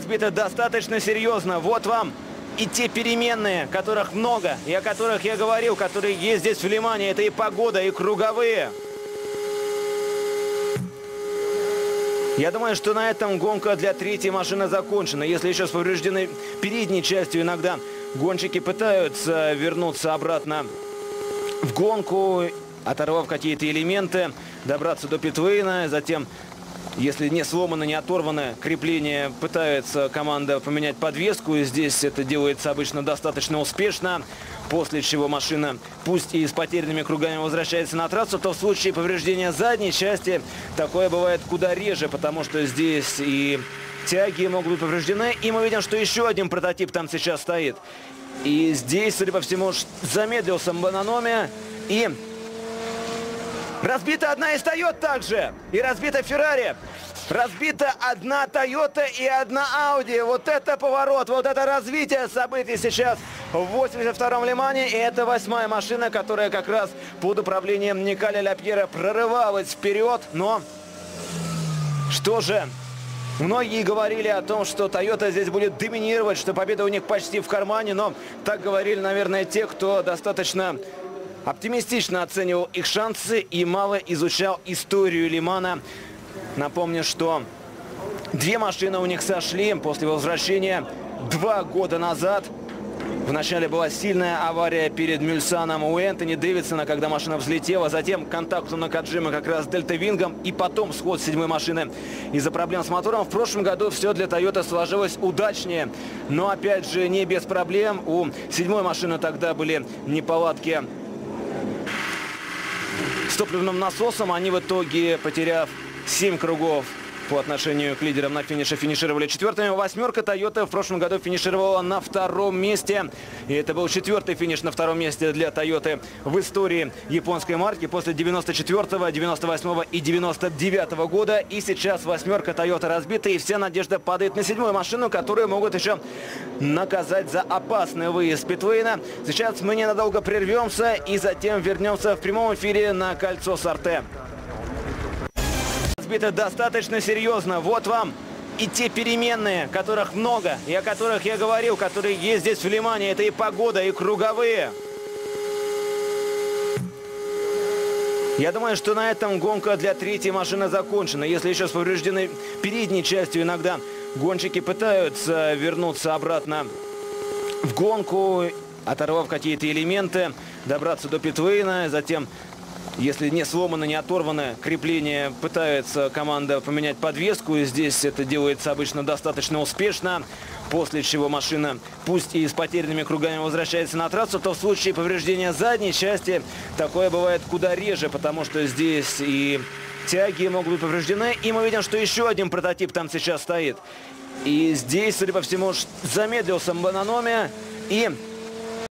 Разбито достаточно серьезно. Вот вам и те переменные, которых много, и о которых я говорил, которые есть здесь в Лимане. Это и погода, и круговые. Я думаю, что на этом гонка для третьей машины закончена. Если еще с поврежденной передней частью иногда гонщики пытаются вернуться обратно в гонку, оторвав какие-то элементы, добраться до питвейна, затем, если не сломано, не оторвано крепление, пытается команда поменять подвеску, и здесь это делается обычно достаточно успешно, после чего машина, пусть и с потерянными кругами, возвращается на трассу, то в случае повреждения задней части такое бывает куда реже, потому что здесь и тяги могут быть повреждены, и мы видим, что еще один прототип там сейчас стоит. И здесь, судя по всему, замедлился Бананоми, и разбита одна из Тойот также. И разбита Феррари. Разбита одна Тойота и одна Ауди. Вот это поворот, вот это развитие событий сейчас в 82-м Лимане. И это 8-я машина, которая как раз под управлением Николя Ляпьера прорывалась вперед. Но что же? Многие говорили о том, что Toyota здесь будет доминировать, что победа у них почти в кармане. Но так говорили, наверное, те, кто достаточно оптимистично оценивал их шансы и мало изучал историю Лимана. Напомню, что две машины у них сошли после возвращения 2 года назад. Вначале была сильная авария перед Мюльсаном у Энтони Дэвидсона, когда машина взлетела. Затем контакт у Накаджимы как раз с Дельта Вингом. И потом сход 7-й машины из-за проблем с мотором. В прошлом году все для Toyota сложилось удачнее. Но опять же не без проблем. У 7-й машины тогда были неполадки с топливным насосом. Они в итоге, потеряв 7 кругов по отношению к лидерам на финише, финишировали 4-ми. 8-ка Toyota в прошлом году финишировала на 2-м месте. И это был 4-й финиш на 2-м месте для Toyota в истории японской марки после 94-го, 98-го и 99-го года. И сейчас 8-ка Toyota разбита, и вся надежда падает на 7-ю машину, которую могут еще наказать за опасный выезд питвейна. Сейчас мы ненадолго прервемся и затем вернемся в прямом эфире на кольцо Сорте. Разбито достаточно серьезно. Вот вам и те переменные, которых много, и о которых я говорил, которые есть здесь в Лимане. Это и погода, и круговые. Я думаю, что на этом гонка для третьей машины закончена. Если еще с поврежденной передней частью иногда гонщики пытаются вернуться обратно в гонку, оторвав какие-то элементы, добраться до питвейна, затем, если не сломано, не оторвано крепление, пытается команда поменять подвеску. И здесь это делается обычно достаточно успешно. После чего машина, пусть и с потерянными кругами, возвращается на трассу, то в случае повреждения задней части такое бывает куда реже, потому что здесь и тяги могут быть повреждены. И мы видим, что еще один прототип там сейчас стоит. И здесь, судя по всему, замедлился Бананоми. И